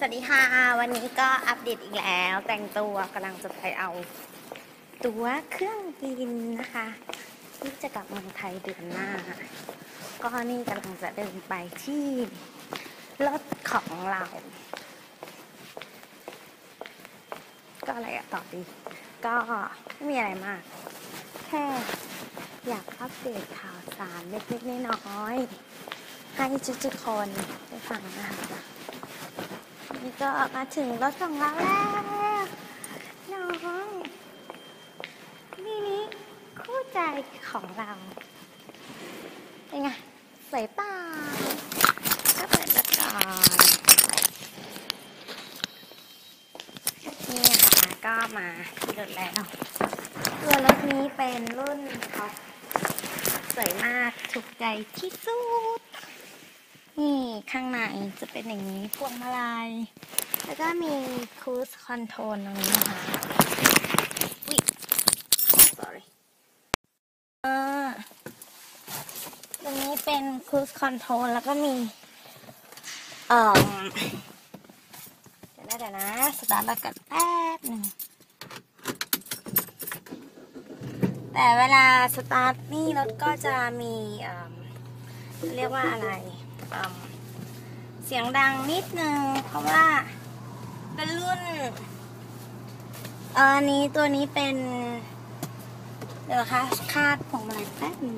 วัสดีค่ะวันนี้ก็อัปเดตอีกแล้วแต่งตัวกำลังจะไปเอาตั๋วเครื่องบินนะคะที่จะกลับเมืองไทยเดือนหน้าก็นี่กำลังจะเดินไปที่รถของเราก็อะไรอะต่อดีก็ไม่มีอะไรมากแค่อยากอัปเดตข่าวสารเล็กๆน้อยๆให้ทุกๆคนได้ฟังนะคะนี่ก็มาถึงรถของเราแล้วน้องนี่คู่ใจของเราเป็นไงสวยเปล่าก็เปิดรถก่อนนี่นะคะก็มาที่รถแล้วตัวรถนี้เป็นรุ่นท็อปสวยมากถูกใจที่สุดนี่ข้างในจะเป็นอย่างนี้พวงมาลัยแล้วก็มีครูซคอนโทรลตรงนี้นะคะอุ๊ย sorry ตรงนี้เป็นครูซคอนโทรลแล้วก็มีเดี๋ยวนะสตาร์ทรถกันแป๊บหนึ่งแต่เวลาสตาร์ทนี่รถก็จะมีเรียกว่าอะไรเสียงดังนิดนึงเพราะว่าเป็นรุ่นตัวนี้เป็นเดี๋ยวนะคะคาดพวงมาลัยแป๊บนึง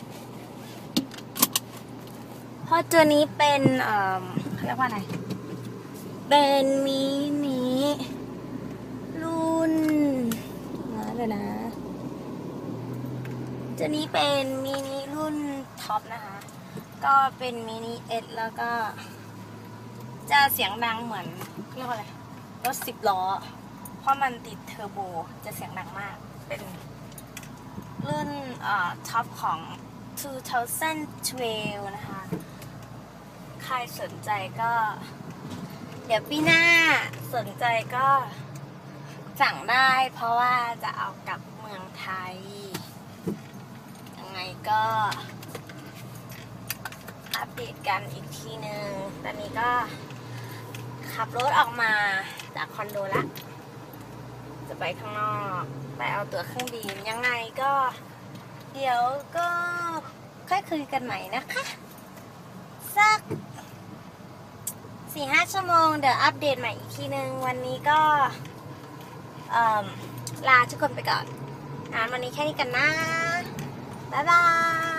เพราะตัวนี้เป็นเขาเรียกว่าอะไรเป็นมินิรุ่นเดี๋ยวนะตัวนี้เป็นมินิรุ่นท็อปนะคะก็เป็นมินิเอสแล้วก็จะเสียงดังเหมือนเรียกว่าอะไรรถ10 ล้อเพราะมันติดเทอร์โบจะเสียงดังมากเป็นรุ่นท็อปของ 2012 นะคะใครสนใจก็เดี๋ยวปีหน้าสนใจก็สั่งได้เพราะว่าจะเอากลับเมืองไทยยังไงก็อัปเดตกันอีกทีนึงตอนนี้ก็ขับรถออกมาจากคอนโดละจะไปข้างนอกไปเอาตั๋วเครื่องบินยังไงก็เดี๋ยวก็ค่อยคุยกันใหม่นะคะสัก 4-5 ชั่วโมงเดี๋ยวอัปเดตใหม่อีกทีนึงวันนี้ก็ลาทุกคนไปก่อนวันนี้แค่นี้กันนะบ๊ายบาย